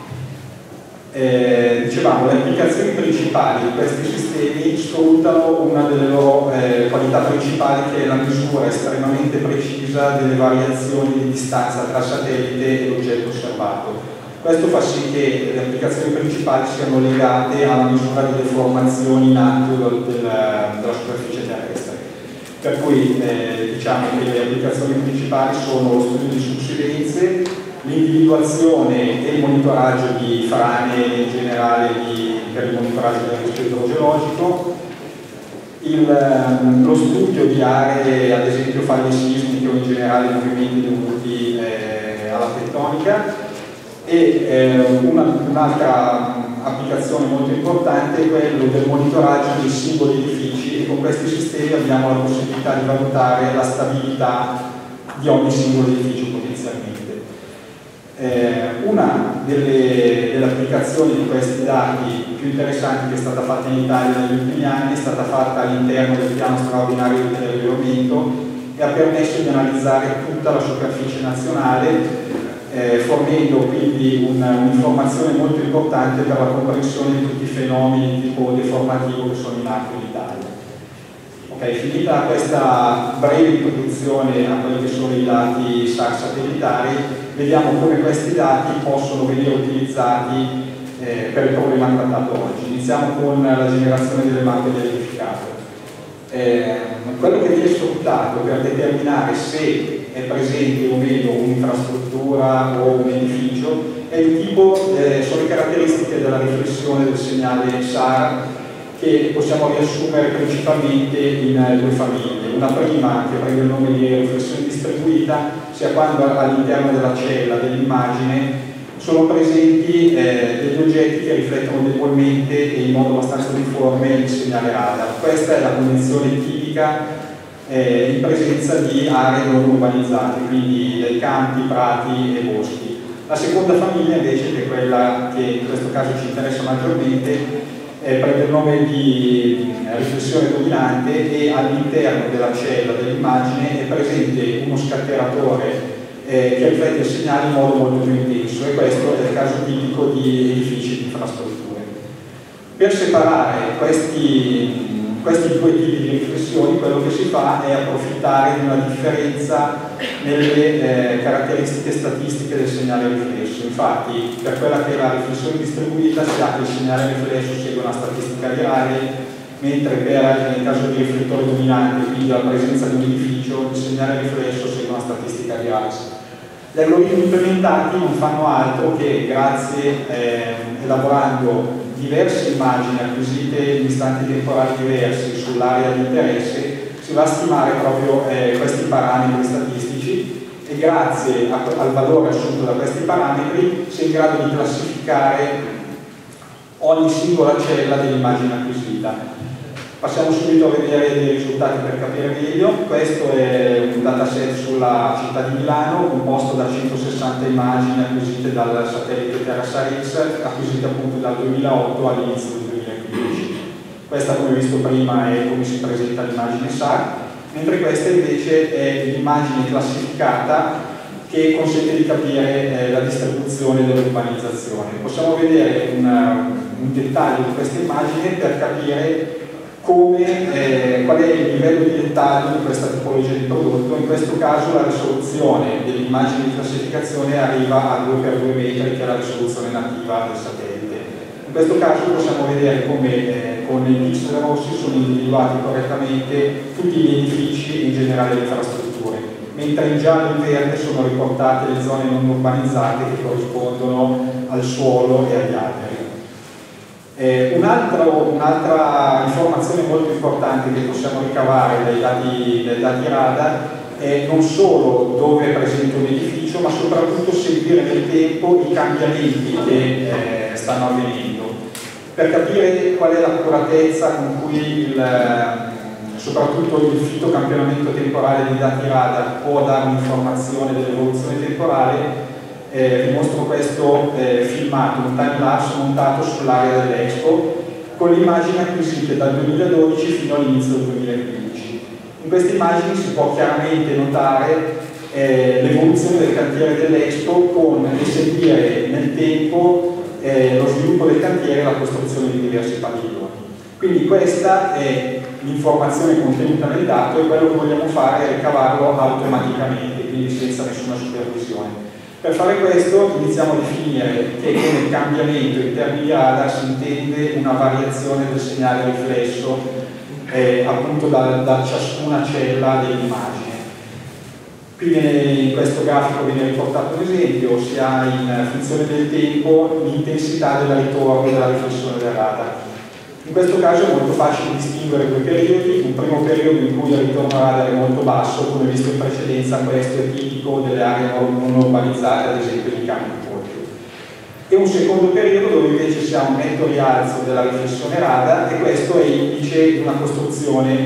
Eh, dicevamo, le applicazioni principali di questi sistemi sfruttano una delle loro eh, qualità principali, che è la misura estremamente precisa delle variazioni di distanza tra satellite e l'oggetto osservato. Questo fa sì che le applicazioni principali siano legate alla misura di deformazioni in atto del, del, della superficie terrestre. Per cui eh, diciamo che le applicazioni principali sono lo studio di subsidenze, l'individuazione e il monitoraggio di frane in generale di, per il monitoraggio del rischio idrogeologico, il, lo studio di aree, ad esempio falde sismiche o in generale movimenti dovuti eh, alla tettonica, e eh, un'altra un applicazione molto importante è quello del monitoraggio dei singoli edifici, e con questi sistemi abbiamo la possibilità di valutare la stabilità di ogni singolo edificio potenzialmente. Eh, una delle, delle applicazioni di questi dati più interessanti che è stata fatta in Italia negli ultimi anni è stata fatta all'interno del piano straordinario di telerilevamento e ha permesso di analizzare tutta la superficie nazionale, eh, fornendo quindi un'informazione un molto importante per la comprensione di tutti i fenomeni di tipo deformativo che sono in atto in Italia. Ok, finita questa breve introduzione a quelli che sono i dati S A R satellitari, vediamo come questi dati possono venire utilizzati eh, per il problema trattato oggi. Iniziamo con la generazione delle mappe dell'edificato. Eh, quello che viene sfruttato per determinare se è presente o meno un'infrastruttura o un edificio è il tipo, eh, sono le caratteristiche della riflessione del segnale S A R, che possiamo riassumere principalmente in due famiglie. Una prima, che prende il nome di riflessione distribuita, sia quando all'interno della cella dell'immagine sono presenti eh, degli oggetti che riflettono debolmente e in modo abbastanza uniforme il segnale radar. Questa è la condizione tipica eh, in presenza di aree non urbanizzate, quindi dei campi, prati e boschi. La seconda famiglia invece, che è quella che in questo caso ci interessa maggiormente, Eh, prende il nome di eh, riflessione dominante, e all'interno della cella dell'immagine è presente uno scatteratore eh, che riflette il segnale in modo molto più intenso, e questo è il caso tipico di edifici e di infrastrutture. Per separare questi, questi due tipi di riflessioni, quello che si fa è approfittare di una differenza nelle eh, caratteristiche statistiche del segnale riflesso. Infatti, per quella che è la riflessione distribuita si ha che il segnale riflesso segue una statistica di aree, mentre per, nel caso di riflettore dominante, quindi la presenza di un edificio, il segnale riflesso segue una statistica di aree. Gli algoritmi implementati non fanno altro che, grazie eh, elaborando diverse immagini acquisite in istanti temporali diversi sull'area di interesse, si va a stimare proprio eh, questi parametri statistici, e grazie a, al valore assunto da questi parametri si è in grado di classificare ogni singola cella dell'immagine acquisita. Passiamo subito a vedere dei risultati per capire meglio. Questo è un dataset sulla città di Milano, composto da centosessanta immagini acquisite dal satellite TerraSAR-X, acquisite appunto dal duemilaotto all'inizio del duemilaquindici. Questa, come visto prima, è come si presenta l'immagine S A R. mentre questa invece è l'immagine classificata che consente di capire eh, la distribuzione dell'urbanizzazione. Possiamo vedere una, un dettaglio di questa immagine per capire come, eh, qual è il livello di dettaglio di questa tipologia di prodotto. In questo caso la risoluzione dell'immagine di classificazione arriva a due per due metri, che è la risoluzione nativa del satellite. In questo caso possiamo vedere come eh, con i pixel rossi sono individuati correttamente tutti gli edifici e in generale le infrastrutture, mentre in giallo e in verde sono riportate le zone non urbanizzate che corrispondono al suolo e agli alberi. Eh, un'altra un informazione molto importante che possiamo ricavare dai dati, dai dati radar è non solo dove è presente un edificio, ma soprattutto seguire nel tempo i cambiamenti che eh, stanno avvenendo, per capire qual è l'accuratezza con cui il soprattutto il fitocampionamento temporale dei dati radar può dare un'informazione dell'evoluzione temporale. Eh, vi mostro questo eh, filmato, un time-lapse montato sull'area dell'Expo, con le immagini acquisite dal duemiladodici fino all'inizio del duemilaquindici. In queste immagini si può chiaramente notare eh, l'evoluzione del cantiere dell'Expo con e seguire nel tempo eh, lo sviluppo del cantiere e la costruzione di diversi padiglioni. Quindi questa è l'informazione contenuta nel dato e quello che vogliamo fare è ricavarlo automaticamente, quindi senza nessuna supervisione. Per fare questo iniziamo a definire che come cambiamento in termini radar si intende una variazione del segnale riflesso eh, appunto da, da ciascuna cella dell'immagine. Qui viene, in questo grafico viene riportato un esempio, si ha in funzione del tempo l'intensità del ritorno della riflessione del radar. In questo caso è molto facile distinguere due periodi: un primo periodo in cui il ritorno radar è molto basso, come visto in precedenza, questo è tipico delle aree non urbanizzate, ad esempio di Campidoglio, e un secondo periodo dove invece si ha un netto rialzo della riflessione radar, e questo è indice di una costruzione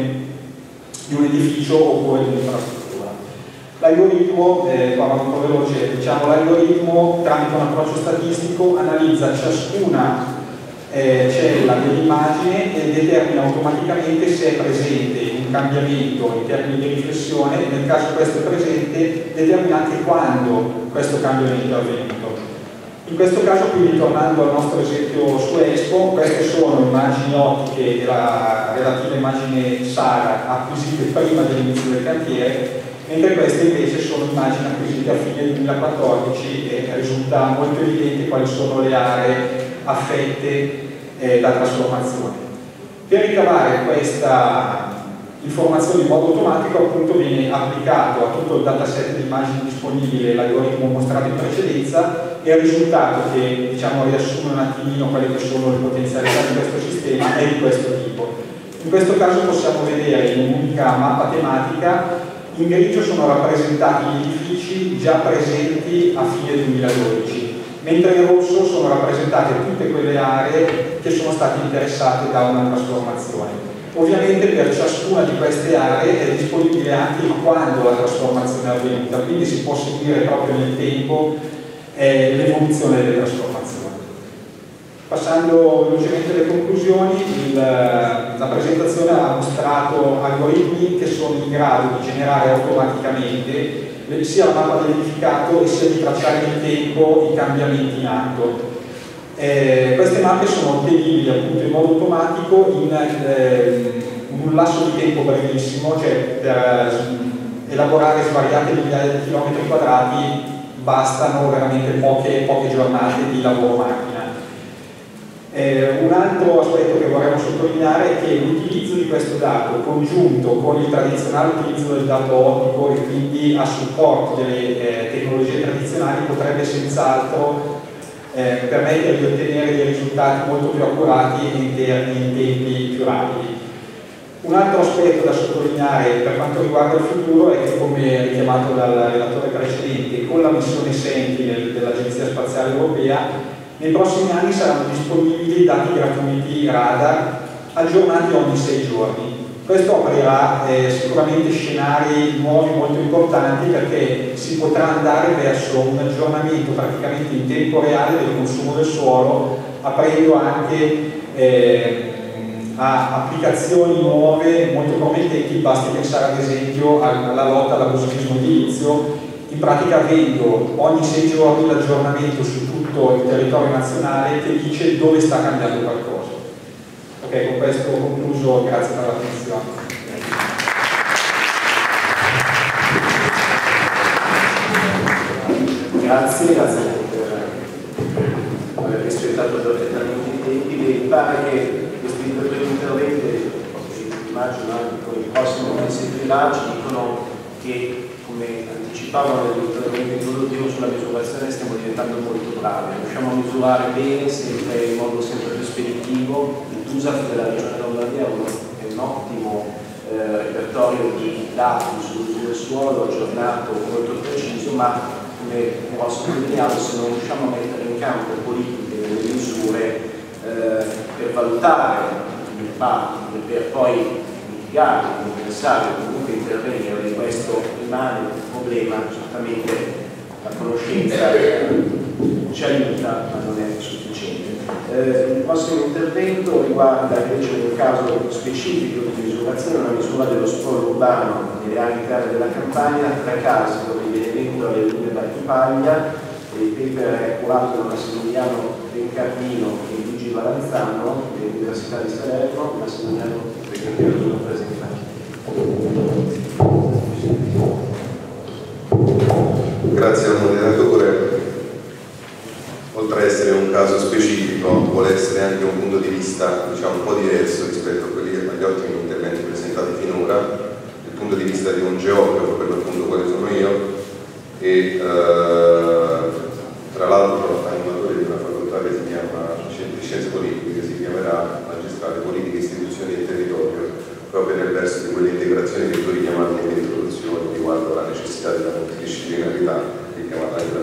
di un edificio oppure di un'infrastruttura. L'algoritmo, eh, parlo un po' veloce, diciamo l'algoritmo tramite un approccio statistico analizza ciascuna Eh, cella dell'immagine e determina automaticamente se è presente un cambiamento in termini di riflessione, e nel caso questo è presente determina anche quando questo cambiamento è avvenuto. In questo caso, quindi tornando al nostro esempio su Expo, queste sono immagini ottiche e la relativa immagine SAR acquisite prima dell'inizio del cantiere, mentre queste invece sono immagini acquisite a fine duemilaquattordici e risulta molto evidente quali sono le aree affette eh, da trasformazione. Per ricavare questa informazione in modo automatico appunto viene applicato a tutto il dataset di immagini disponibile l'algoritmo mostrato in precedenza, e il risultato, che diciamo riassume un attimino quelle che sono le potenzialità di questo sistema, è di questo tipo. In questo caso possiamo vedere in un'unica mappa tematica in grigio sono rappresentati gli edifici già presenti a fine duemiladodici, mentre in rosso sono rappresentate tutte quelle aree che sono state interessate da una trasformazione. Ovviamente per ciascuna di queste aree è disponibile anche quando la trasformazione è avvenuta, quindi si può seguire proprio nel tempo eh, l'evoluzione delle trasformazioni. Passando velocemente alle conclusioni, il, la presentazione ha mostrato algoritmi che sono in grado di generare automaticamente sia la mappa dell'edificato e sia di tracciare nel tempo i cambiamenti in atto. Eh, queste mappe sono ottenibili appunto in modo automatico in eh, un lasso di tempo brevissimo, cioè per eh, elaborare svariate migliaia di chilometri quadrati bastano veramente poche, poche giornate di lavoro macchina. Eh, un altro aspetto che vorremmo sottolineare è che l'utilizzo di questo dato congiunto con il tradizionale utilizzo del dato ottico e quindi a supporto delle eh, tecnologie tradizionali potrebbe senz'altro eh, permettere di ottenere dei risultati molto più accurati in, in tempi più rapidi. Un altro aspetto da sottolineare per quanto riguarda il futuro è che, come richiamato dal relatore precedente, con la missione Sentinel dell'Agenzia Spaziale Europea nei prossimi anni saranno disponibili dati gratuiti radar aggiornati ogni sei giorni. Questo aprirà eh, sicuramente scenari nuovi molto importanti, perché si potrà andare verso un aggiornamento praticamente in tempo reale del consumo del suolo, aprendo anche eh, a applicazioni nuove molto promettenti. Basti pensare ad esempio alla lotta all'abusivismo edilizio. In pratica avendo ogni sei giorni l'aggiornamento su tutto il territorio nazionale che dice dove sta cambiando qualcosa. Ok, con questo ho concluso, grazie per l'attenzione. Grazie, grazie per aver rispettato perfettamente i tempi. Mi pare che questi due interventi, immagino anche con il prossimo che seguirà, ci dicono che, come anticipavo nell'intervento introduttivo sulla misurazione, stiamo diventando molto bravi, riusciamo a misurare bene, sempre in modo sempre più speditivo. Il T U S A F della Regione Lombardia è un ottimo eh, repertorio di dati sull'uso del suolo, aggiornato, molto preciso, ma come ho sottolineato, se non riusciamo a mettere in campo politiche e delle misure eh, per valutare gli impatti e per poi mitigare, compensare o comunque intervenire, in questo rimane un problema. Certamente la conoscenza ci aiuta, ma non è sufficiente. Eh, il prossimo intervento riguarda invece un caso specifico di misurazione, una misura dello sprawl urbano nelle aree interne della Campania, tre casi dove il Benevento alle Lune Battipaglia, il paper è curato da Massimiliano Bencardino e Luigi Valanzano dell'Università di Salerno. Massimiliano Bencardino presenta. Grazie al moderatore. Oltre ad essere un caso specifico, vuole essere anche un punto di vista, diciamo, un po' diverso rispetto a quelli, agli ottimi interventi presentati finora, il punto di vista di un geografo, per l'appunto quale sono io, e eh, tra l'altro animatore di una facoltà che si chiama Scienze Politiche, che si chiamerà Magistrale Politiche, Istituzioni e Territorio, proprio nel verso di quelle integrazioni che tu richiamavi nell'introduzione riguardo alla necessità della multidisciplinarità richiamata nella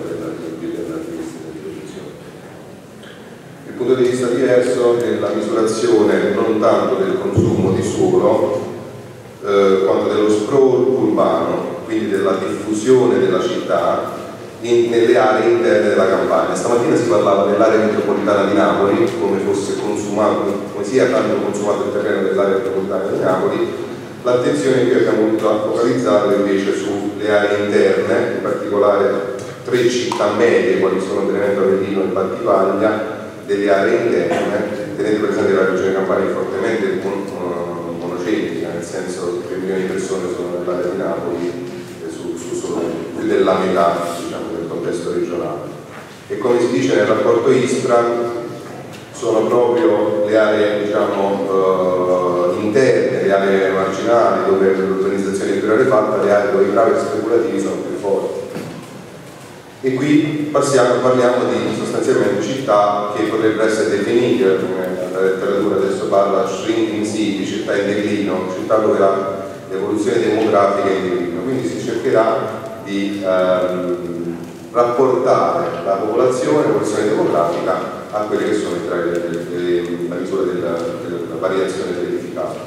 Il punto di vista diverso è la misurazione non tanto del consumo di suolo eh, quanto dello sprawl urbano, quindi della diffusione della città in, nelle aree interne della Campania. Stamattina si parlava dell'area metropolitana di Napoli, come fosse consumato, come sia tanto consumato il terreno dell'area metropolitana di Napoli. L'attenzione che abbiamo voluto focalizzare invece sulle aree interne, in particolare tre città medie, quali sono Benevento, Avellino e Battipaglia, delle aree interne. Tenete presente che la regione Campania è fortemente monocentrica, nel senso che tre milioni di persone sono nell'area di Napoli e su, su solo più della metà, diciamo, del contesto regionale. E come si dice nel rapporto ISPRA, sono proprio le aree, diciamo, eh, interne, le aree marginali dove l'urbanizzazione interiore è fatta, le aree dove i gravi speculativi sono più forti. E qui passiamo, parliamo di sostanzialmente città che potrebbero essere definite, come la letteratura adesso parla, shrinking city, città in declino, città dove l'evoluzione demografica è in declino. Quindi si cercherà di ehm, rapportare la popolazione, l'evoluzione demografica a quelle che sono tra le, le, le, la misura della, della variazione verificata.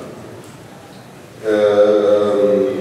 Ehm,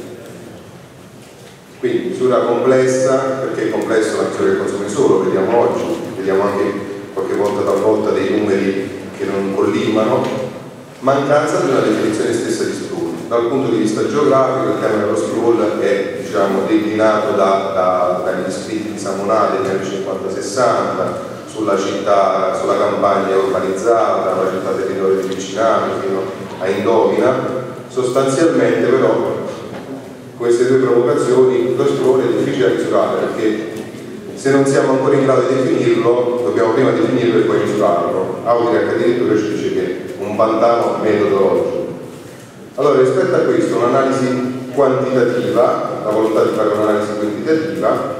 Quindi misura complessa, perché è complessa la misura del consumo di suolo, vediamo oggi, vediamo anche qualche volta talvolta dei numeri che non collimano, mancanza di una definizione stessa di sprawl. Dal punto di vista geografico il tema dello sprawl è, diciamo, declinato da, da, dagli scritti di Samonale negli anni cinquanta sessanta, sulla città, sulla campagna urbanizzata, la città territorio di vicinanza fino a Indovina. Sostanzialmente però queste due provocazioni, lo sprawl è difficile da misurare, perché se non siamo ancora in grado di definirlo, dobbiamo prima definirlo e poi misurarlo. Autriac addirittura ci dice che è un pantano metodologico. Allora, rispetto a questo, un'analisi quantitativa, la volontà di fare un'analisi quantitativa,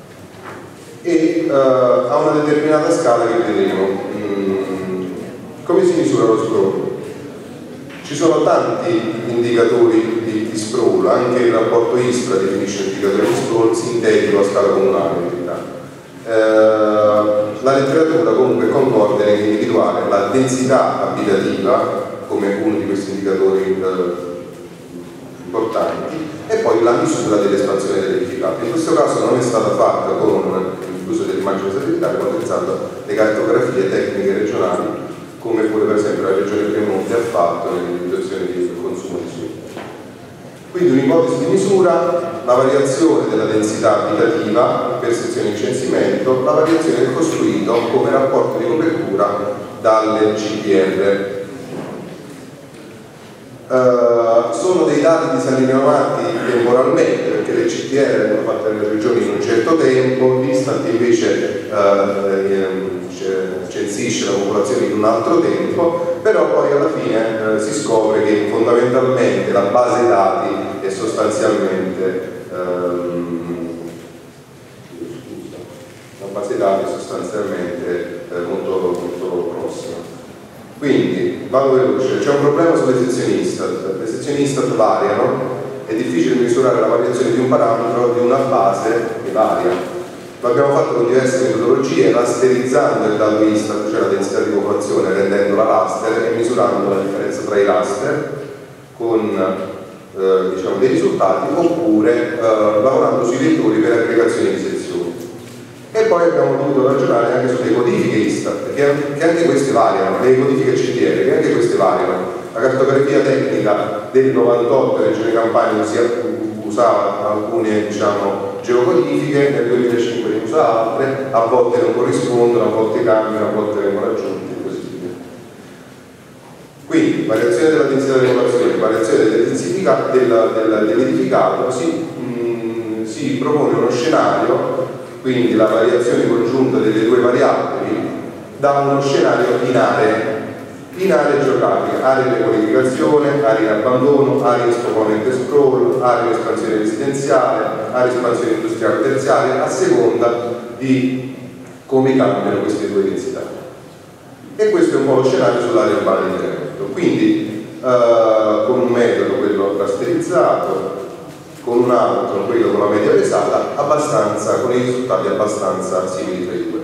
e uh, a una determinata scala che vedremo. Mm, come si misura lo sprawl? Ci sono tanti indicatori di, di sprawl, anche il rapporto ISPRA definisce indicatori di sprawl sintetico a scala comunale in realtà. Eh, la letteratura comunque concorda nell'individuare la densità abitativa come uno di questi indicatori eh, importanti e poi la misura dell'espansione dell'edificato. In questo caso non è stata fatta con l'uso dell'immagine satellitare, ma utilizzando le cartografie tecniche regionali come pure per esempio la Regione Piemonte ha fatto nell'individuazione del consumo di suolo. Quindi un'ipotesi di misura, la variazione della densità abitativa per sezione di censimento, la variazione del costruito come rapporto di copertura dalle C P R. Uh, sono dei dati disallineati temporalmente, perché le C P R vengono fatte nelle regioni in un certo tempo, l'Istat invece uh, censisce la popolazione in un altro tempo, però poi alla fine uh, si scopre che fondamentalmente la base dati è sostanzialmente um, la base dati è sostanzialmente uh, molto, molto prossima. Quindi, vado veloce, c'è un problema sulle sezioni Istat. Le sezioni Istat variano, è difficile misurare la variazione di un parametro di una fase che varia. L'abbiamo fatto con diverse metodologie, rasterizzando il dato Istat, cioè la densità di popolazione, rendendola raster e misurando la differenza tra i raster con eh, diciamo, dei risultati, oppure eh, lavorando sui vettori per aggregazione di sezioni. E poi abbiamo dovuto ragionare anche sulle codifiche Istat, che, che anche queste variano, le codifiche C T R, che anche queste variano. La cartografia tecnica del novantotto in Regione Campania usava alcune diciamo, geocodifiche, nel duemilacinque ne usa altre, a volte non corrispondono, a volte cambiano, a volte vengono aggiunte e così via. Quindi variazione della densità delle popolazioni, variazione dell'edificato, dell si, mh, si propone uno scenario, quindi la variazione congiunta delle due variabili, da uno scenario in aree, in aree geografiche, aree di qualificazione, aree in abbandono, aree in esponente sprawl, aree in espansione residenziale, aree in espansione industriale terziaria, a seconda di come cambiano queste due densità. E questo è un po' lo scenario sull'area urbana di Trento. Quindi eh, con un metodo, quello rasterizzato, con un altro, quello con la media pesata, abbastanza, con i risultati abbastanza simili tra i due.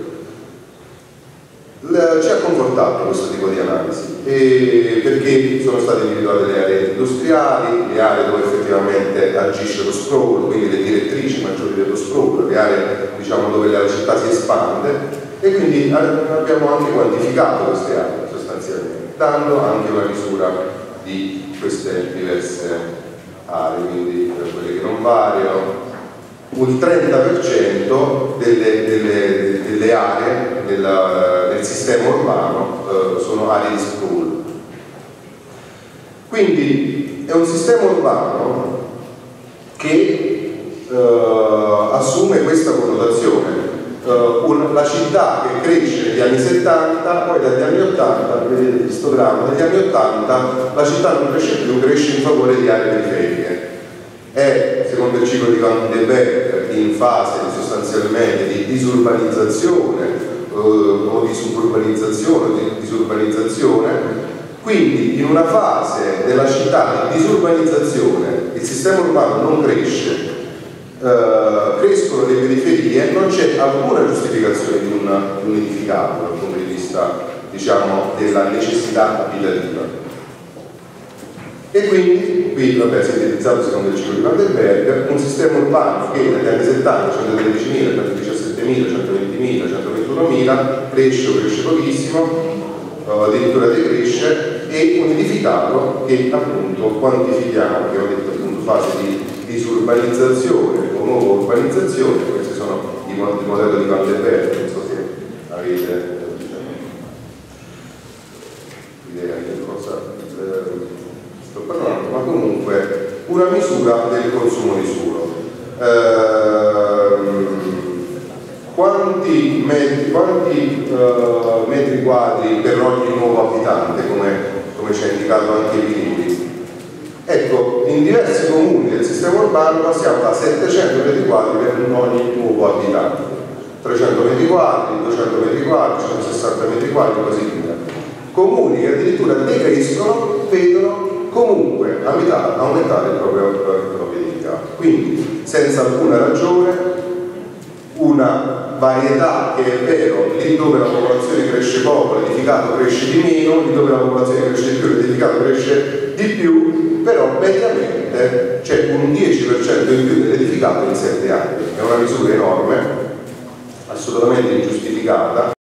Le, ci ha confortato questo tipo di analisi, e perché sono state individuate le aree industriali, le aree dove effettivamente agisce lo sprawl, quindi le direttrici maggiori dello sprawl, le aree diciamo, dove la città si espande, e quindi abbiamo anche quantificato queste aree sostanzialmente, dando anche una misura di queste diverse aree, quindi quelle che non variano. Il trenta per cento delle, delle, delle aree della, del sistema urbano eh, sono aree di sprawl. Quindi è un sistema urbano che eh, assume questa connotazione. Uh, un, la città che cresce negli anni settanta, poi dagli anni ottanta, vedete l'istogramma, negli anni ottanta la città non cresce più, cresce in favore di aree periferiche. È, secondo il ciclo di Van de Beek, in fase di, sostanzialmente di disurbanizzazione uh, o di suburbanizzazione o di disurbanizzazione. Quindi in una fase della città di disurbanizzazione il sistema urbano non cresce, Uh, crescono le periferie, non c'è alcuna giustificazione di un, di un edificato dal punto di vista diciamo, della necessità abitativa. E quindi, qui vabbè, sintetizzato secondo il ciclo di Van der Berg, un sistema urbano che negli anni settanta centodredicimila, centodiciassettemila, centoventimila, centoventunomila cresce o cresce pochissimo, uh, addirittura decresce, e un edificato che appunto quantifichiamo, che ho detto appunto fase di disurbanizzazione o nuova urbanizzazione. Questi sono i modelli di Van der Berg, non so se avete idea di cosa eh, sto parlando, ma comunque una misura del consumo di suolo. Eh, quanti metri, quanti, uh, metri quadri per ogni nuovo abitante, come, come ci ha indicato anche Pilippi? Ecco, in diversi comuni del sistema urbano passiamo da settecento metri quadri per ogni nuovo abitante, trecento metri quadri, duecento metri quadri, centosessanta metri quadri, così via. Comuni che addirittura decrescono vedono comunque aumentare il proprio, il proprio edificato. Quindi, senza alcuna ragione, una varietà che è vero, lì dove la popolazione cresce poco, l'edificato cresce di meno, lì dove la popolazione cresce di più, l'edificato cresce di più, però mediamente c'è un dieci per cento in più dell'edificato in sette anni. È una misura enorme, assolutamente ingiustificata.